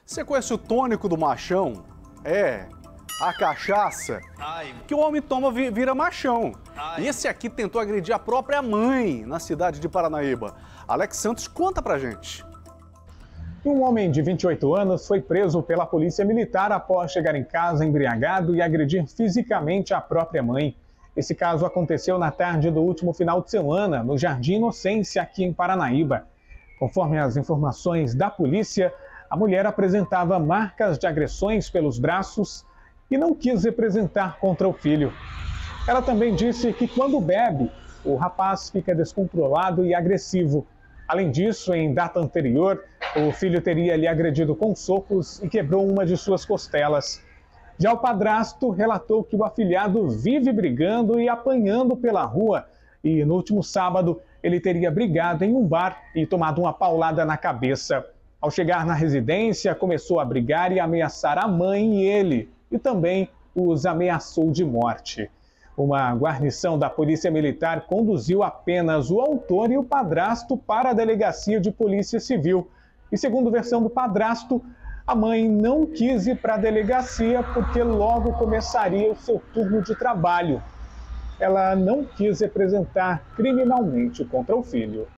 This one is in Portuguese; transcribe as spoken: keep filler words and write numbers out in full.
Você conhece o tônico do machão? É, a cachaça Ai, que o homem toma vi- vira machão. Ai. E esse aqui tentou agredir a própria mãe na cidade de Paranaíba. Alex Santos conta pra gente. Um homem de vinte e oito anos foi preso pela polícia militar após chegar em casa embriagado e agredir fisicamente a própria mãe. Esse caso aconteceu na tarde do último final de semana, no Jardim Inocência, aqui em Paranaíba. Conforme as informações da polícia, a mulher apresentava marcas de agressões pelos braços e não quis representar contra o filho. Ela também disse que quando bebe, o rapaz fica descontrolado e agressivo. Além disso, em data anterior, o filho teria lhe agredido com socos e quebrou uma de suas costelas. Já o padrasto relatou que o afilhado vive brigando e apanhando pela rua e, no último sábado, ele teria brigado em um bar e tomado uma paulada na cabeça. Ao chegar na residência, começou a brigar e ameaçar a mãe e ele, e também os ameaçou de morte. Uma guarnição da Polícia Militar conduziu apenas o autor e o padrasto para a Delegacia de Polícia Civil. E segundo versão do padrasto, a mãe não quis ir para a delegacia porque logo começaria o seu turno de trabalho. Ela não quis representar criminalmente contra o filho.